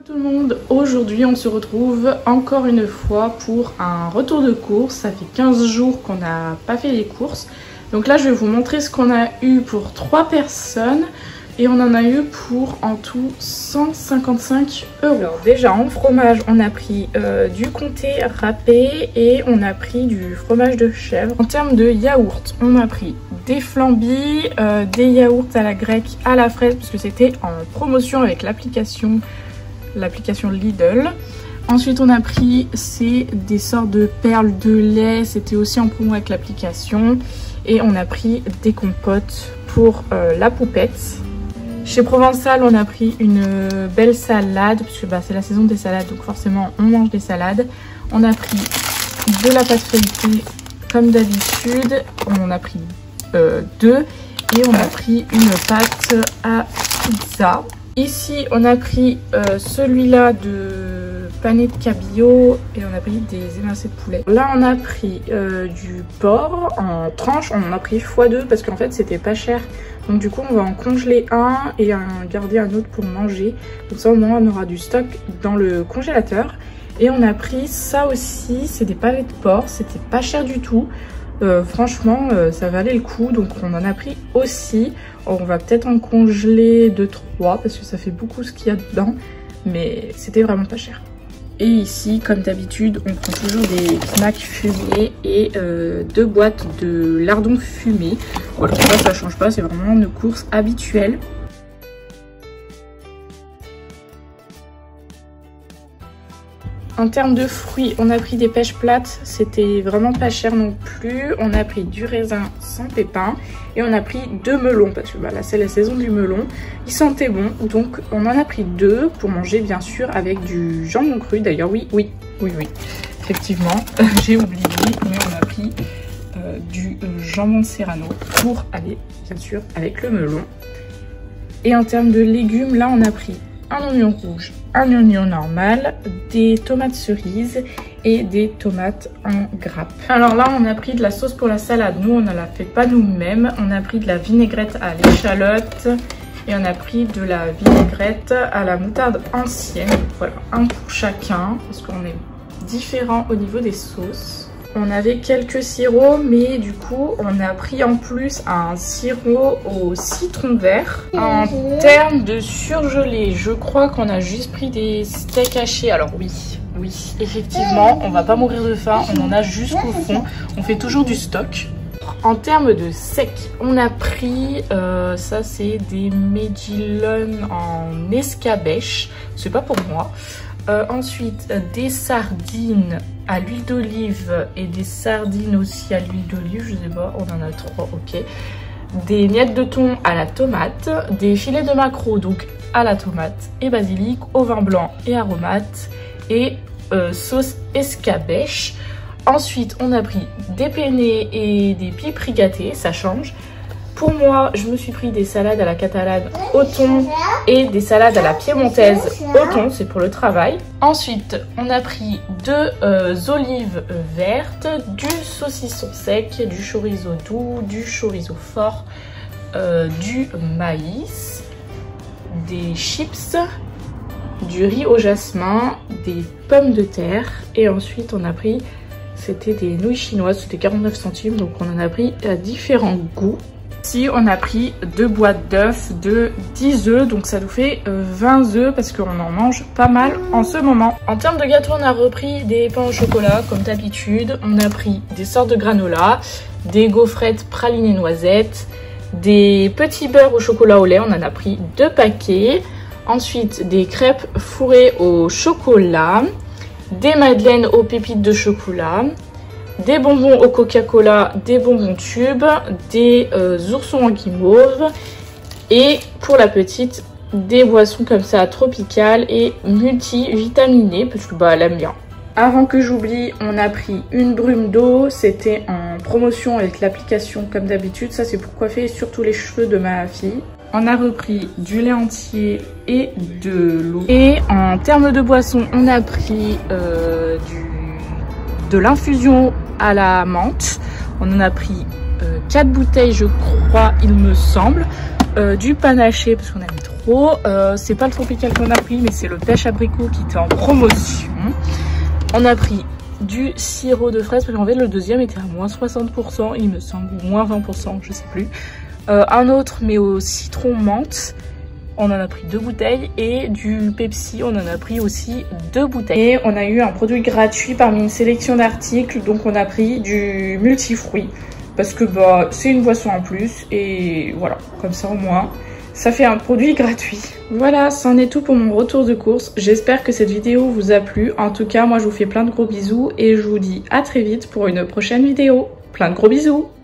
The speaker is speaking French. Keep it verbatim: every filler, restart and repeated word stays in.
Tout le monde, aujourd'hui on se retrouve encore une fois pour un retour de course. Ça fait quinze jours qu'on n'a pas fait les courses, donc là je vais vous montrer ce qu'on a eu pour trois personnes et on en a eu pour en tout cent cinquante-cinq euros. Alors déjà en fromage on a pris euh, du comté râpé et on a pris du fromage de chèvre. En termes de yaourt on a pris des flambis, euh, des yaourts à la grecque à la fraise parce que c'était en promotion avec l'application l'application Lidl. Ensuite on a pris c'est des sortes de perles de lait, c'était aussi en promo avec l'application. Et on a pris des compotes pour euh, la poupette. Chez Provençal on a pris une belle salade parce que bah, c'est la saison des salades, donc forcément on mange des salades. On a pris de la pâte feuilletée comme d'habitude, on en a pris euh, deux et on a pris une pâte à pizza. Ici, on a pris euh, celui-là de pané de cabillaud et on a pris des émincés de poulet. Là, on a pris euh, du porc en tranches. On en a pris fois deux parce qu'en fait, c'était pas cher. Donc du coup, on va en congeler un et en garder un autre pour manger. Comme ça, au moins, on aura du stock dans le congélateur. Et on a pris ça aussi, c'est des pavés de porc. C'était pas cher du tout. Euh, franchement euh, ça valait le coup, donc on en a pris aussi. On va peut-être en congeler deux trois parce que ça fait beaucoup ce qu'il y a dedans, mais c'était vraiment pas cher. Et ici comme d'habitude on prend toujours des snacks fumés et euh, deux boîtes de lardons fumés. Voilà, ça ça change pas, c'est vraiment une course habituelle. En termes de fruits, on a pris des pêches plates, c'était vraiment pas cher non plus. On a pris du raisin sans pépins et on a pris deux melons parce que bah, là c'est la saison du melon. Ils sentaient bon, donc on en a pris deux pour manger bien sûr avec du jambon cru. D'ailleurs oui, oui, oui, oui, effectivement, j'ai oublié, mais on a pris euh, du euh, jambon serrano pour aller bien sûr avec le melon. Et en termes de légumes, là on a pris un oignon rouge, un oignon normal, des tomates cerises et des tomates en grappe. Alors là on a pris de la sauce pour la salade, nous on ne la fait pas nous-mêmes. On a pris de la vinaigrette à l'échalote et on a pris de la vinaigrette à la moutarde ancienne. Voilà, un pour chacun parce qu'on est différents au niveau des sauces. On avait quelques sirops, mais du coup, on a pris en plus un sirop au citron vert. En termes de surgelé, je crois qu'on a juste pris des steaks hachés. Alors oui, oui, effectivement, on va pas mourir de faim, on en a jusqu'au fond. On fait toujours du stock. En termes de sec, on a pris, euh, ça c'est des Medillon en escabèche, c'est pas pour moi. Euh, ensuite, des sardines à l'huile d'olive et des sardines aussi à l'huile d'olive, je sais pas, on en a trois, ok. Des miettes de thon à la tomate, des filets de maquereau donc à la tomate et basilic, au vin blanc et aromate et euh, sauce escabèche. Ensuite, on a pris des penne et des pipes gâtés, ça change. Pour moi, je me suis pris des salades à la catalane au thon et des salades à la piémontaise au thon, c'est pour le travail. Ensuite, on a pris deux euh, olives vertes, du saucisson sec, du chorizo doux, du chorizo fort, euh, du maïs, des chips, du riz au jasmin, des pommes de terre et ensuite on a pris, c'était des nouilles chinoises, c'était quarante-neuf centimes, donc on en a pris à différents goûts. Ici, on a pris deux boîtes d'œufs de dix œufs, donc ça nous fait vingt œufs parce qu'on en mange pas mal en ce moment. En termes de gâteaux, on a repris des pains au chocolat comme d'habitude. On a pris des sortes de granola, des gaufrettes pralinées noisettes, des petits beurres au chocolat au lait, on en a pris deux paquets. Ensuite, des crêpes fourrées au chocolat, des madeleines aux pépites de chocolat, des bonbons au Coca-Cola, des bonbons tubes, des euh, oursons en guimauve et pour la petite, des boissons comme ça tropicales et multivitaminées parce que bah elle aime bien. Avant que j'oublie, on a pris une brume d'eau, c'était en promotion avec l'application comme d'habitude, ça c'est pour coiffer surtout les cheveux de ma fille. On a repris du lait entier et de l'eau. Et en termes de boissons, on a pris euh, du, de l'infusion à la menthe. On en a pris euh, quatre bouteilles, je crois, il me semble. Euh, du panaché, parce qu'on a mis trop euros. Euh, c'est pas le tropical qu'on a pris, mais c'est le pêche abricot qui était en promotion. On a pris du sirop de fraise, parce qu'en fait le deuxième était à moins soixante pour cent, il me semble, ou moins vingt pour cent, je sais plus. Euh, un autre, mais au citron menthe. On en a pris deux bouteilles, et du Pepsi, on en a pris aussi deux bouteilles. Et on a eu un produit gratuit parmi une sélection d'articles, donc on a pris du multifruit, parce que bah c'est une boisson en plus, et voilà, comme ça au moins, ça fait un produit gratuit. Voilà, c'en est tout pour mon retour de course. J'espère que cette vidéo vous a plu. En tout cas, moi je vous fais plein de gros bisous, et je vous dis à très vite pour une prochaine vidéo. Plein de gros bisous!